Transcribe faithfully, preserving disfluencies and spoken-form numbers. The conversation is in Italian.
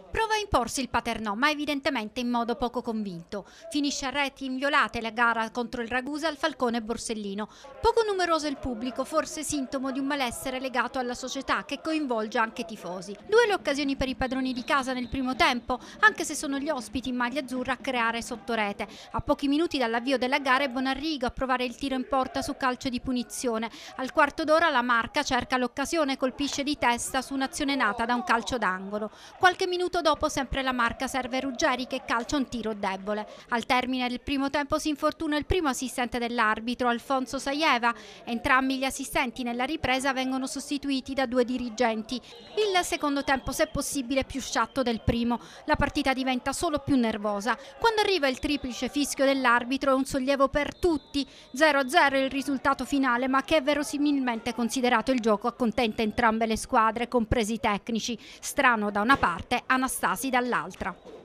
Prova a imporsi il Paternò, ma evidentemente in modo poco convinto. Finisce a reti inviolate la gara contro il Ragusa al Falcone Borsellino. Poco numeroso il pubblico, forse sintomo di un malessere legato alla società che coinvolge anche i tifosi. Due le occasioni per i padroni di casa nel primo tempo, anche se sono gli ospiti in maglia azzurra a creare sottorete. A pochi minuti dall'avvio della gara è Bonarrigo a provare il tiro in porta su calcio di punizione. Al quarto d'ora la Marca cerca l'occasione e colpisce di testa su un'azione nata da un calcio d'angolo. Qualche minuto dopo sempre la Marca serve Ruggeri che calcia un tiro debole. Al termine del primo tempo si infortuna il primo assistente dell'arbitro, Alfonso Saieva. Entrambi gli assistenti nella ripresa vengono sostituiti da due dirigenti. Il secondo tempo, se possibile, è più sciatto del primo. La partita diventa solo più nervosa. Quando arriva il triplice fischio dell'arbitro è un sollievo per tutti. zero a zero è il risultato finale, ma che verosimilmente considerato il gioco accontenta entrambe le squadre, compresi i tecnici. Strano da una parte, Anastasi dall'altra.